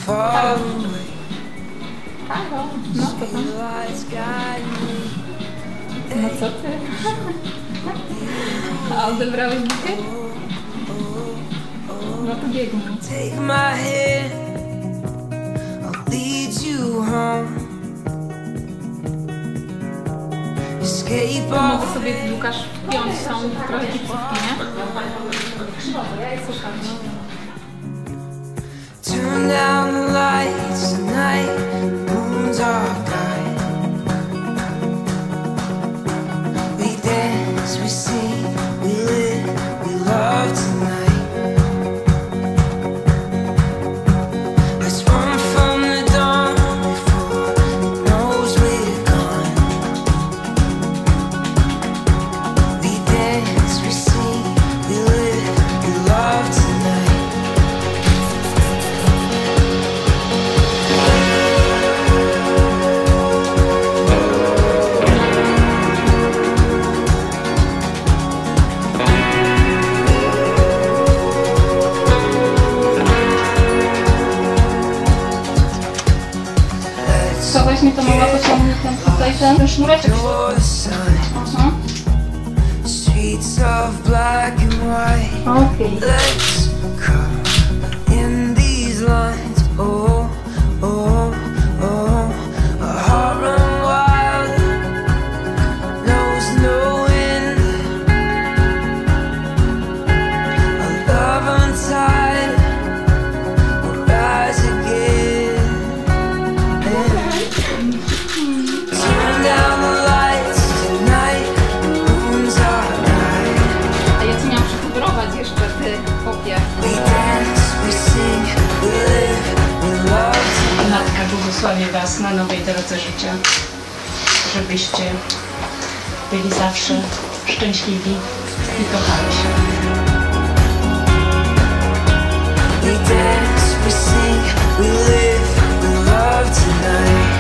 Halo. Halo. No co tam? No co ty? A odebrałeś bukiet? No to biegnij. Take my hand, I'll lead you home. Escape all. Może sobie Łukasz wpiąć tą trochę gipsówki, nie? Słucham. Turn down the lights tonight, moon's our guide. We dance, we sing, we live, we love tonight. Let's run from the dawn before it knows we're gone. We dance, we sing, we live, we love tonight. To właśnie to mogła pociągnąć ten sznureczek. Streets of black and white. Okej. Let's come in these lines. Oh, oh, oh. A heart run wild, knows no end. A love untied will rise again. Turn down the lights tonight. Moon's our night. A ja ci miałam przyfigurować jeszcze ty kopie. We dance, we sing, we live, we love. Matka błogosławi Was na nowej drodze życia, żebyście byli zawsze szczęśliwi i kochali się. We dance, we sing, we live, we love tonight.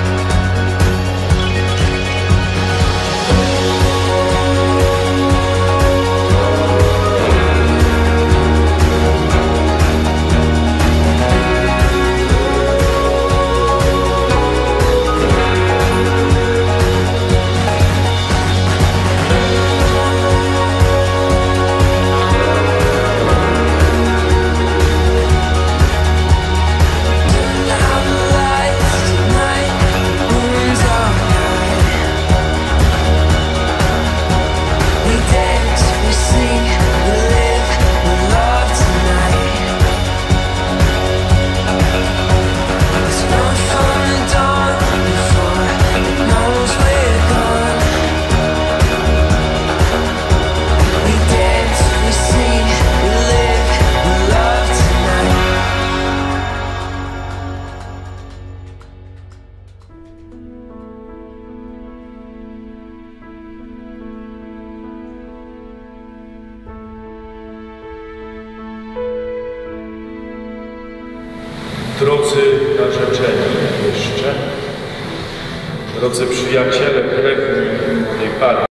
Drodzy narzeczeni jeszcze, drodzy przyjaciele krewni tej pary,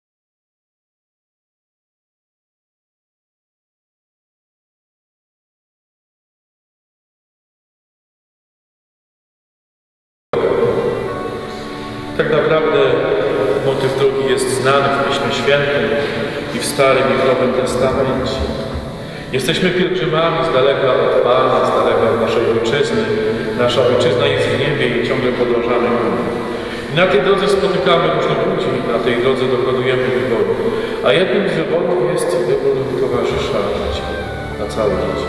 tak naprawdę motyw drogi jest znany w Piśmie Świętym i w Starym i w Nowym Testamencie. Jesteśmy pielgrzymami z daleka od Pana, z daleka od naszej ojczyzny. Nasza ojczyzna jest w niebie i ciągle podążamy ku niej. I na tej drodze spotykamy różnych ludzi, na tej drodze dokonujemy wyboru. A jednym z wyborów jest wybór towarzysza życia, na całe życie.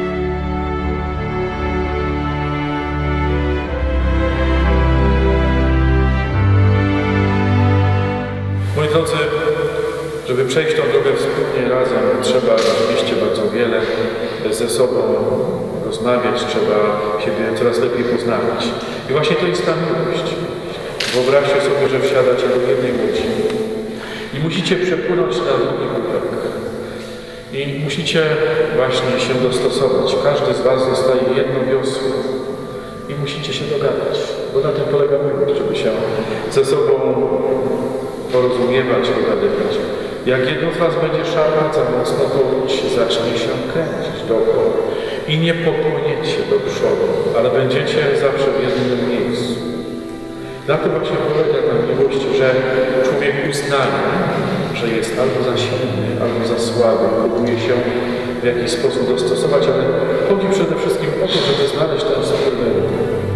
Moi drodzy, żeby przejść tą drogę wspólnie razem, trzeba oczywiście bardzo wiele ze sobą rozmawiać, trzeba siebie coraz lepiej poznawać. I właśnie to jest ta miłość. Wyobraźcie sobie, że wsiadacie do jednej łodzi i musicie przepłynąć na drugi brzeg. I musicie właśnie się dostosować. Każdy z Was dostaje jedno wiosło i musicie się dogadać, bo na tym polega miłość, żeby się ze sobą porozumiewać, dogadywać. Jak jedno z Was będzie szarpać za mocno, to łódź zacznie się kręcić dookoła. i nie popłyniecie do przodu, ale będziecie zawsze w jednym miejscu. Na tym właśnie polega ta miłość, że człowiek uznaje, że jest albo za silny, albo za słaby, próbuje się w jakiś sposób dostosować, ale chodzi przede wszystkim o to, żeby znaleźć ten wspólny ruch.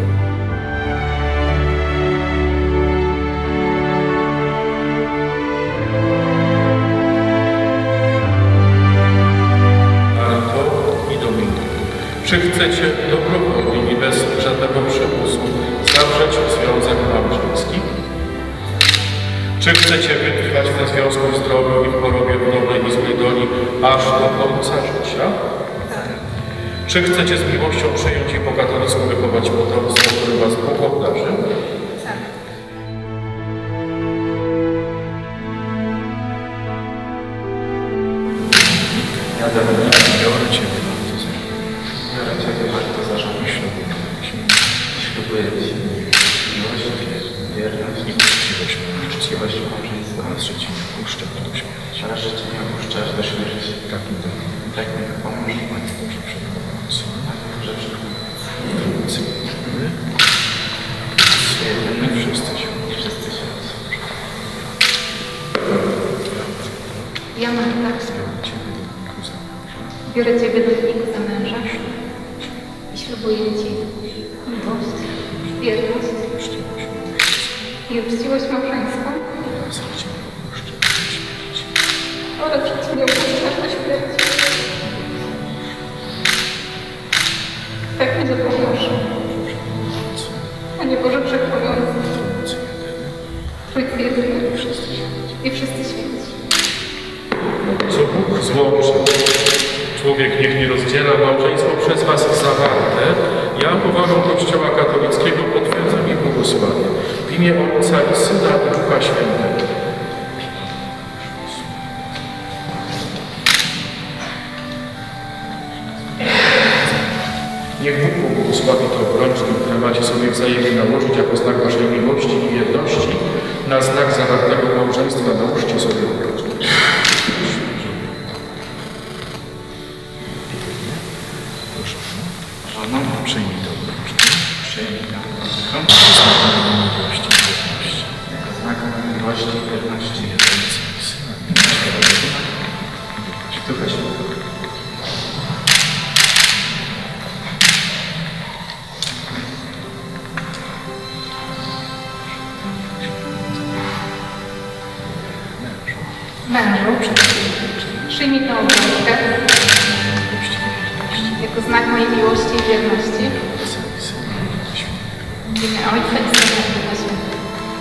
Czy chcecie dobrowolnie i bez żadnego przymusu zawrzeć związek małżeński? Czy chcecie wytrwać w tym związku w zdrowiu i w chorobie, w dobrej i złej doli aż do końca życia? Czy chcecie z miłością przyjąć i po katolicku wychować potomstwo, które was Bóg obdarzy? Ja biorę Ciebie. Bardzo zarząd ślubuję Ci miłość, wierność i uczciwość małżeństwa oraz że Ci nie opuszczę do śmierci. Oraz że Ci nie opuszczasz do śmierci. Tak mi dopomóż. Tak mi dopomóż. Panie Boże Wszechmogący. Panie Boże Wszechmogący. My wszyscy się. Ja Marta, biorę Ciebie do Niku za męża i ślubuję Ci miłość, wierność i uczciwość małżeńską oraz że Ci nie opuszczasz do śmierci. Tak mi dopomóż. Panie Boże Wszechmogący, Trójcy jedyny i wszyscy święci. Co Bóg złączył, człowiek niech nie rozdziela, małżeństwo przez was zawarte. Ja powagą Kościoła katolickiego potwierdzam i błogosławię. W imię Ojca i Syna i Ducha Świętego. Niech Bóg pobłogosławi to obrączki, które macie sobie wzajemnie nałożyć jako znak waszej miłości i wierności. Na znak zawartego małżeństwa nałóżcie sobie obrączki. Żono, Przyjmij to obrączkę. przyjmij tę obrączkę Jako znak miłości i wierności. jako znak miłości i wierności. Ducha Świętego. Mężu, przyjmij tę obrączkę jako znak mojej miłości i wierności. W imię Ojca i Syna i Ducha Świętego.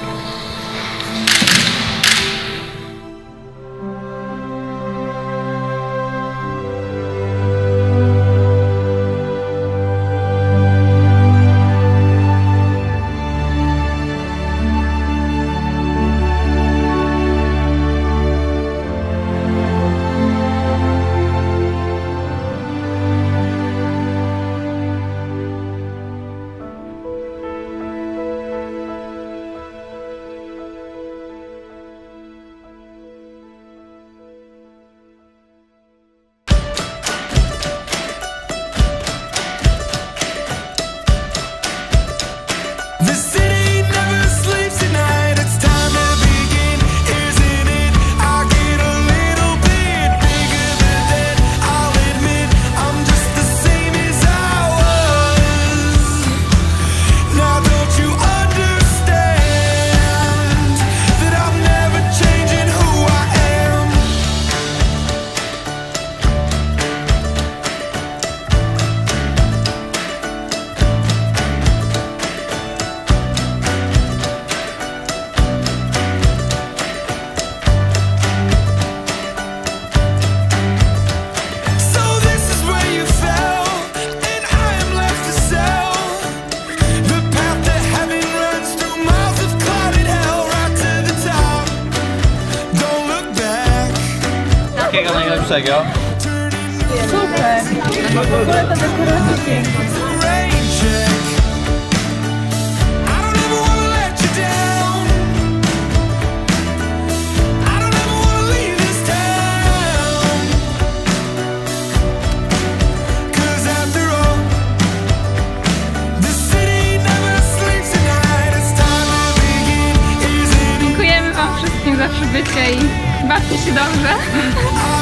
najlepszego. Super! W ogóle ta dekoracja piękna. After się dobrze?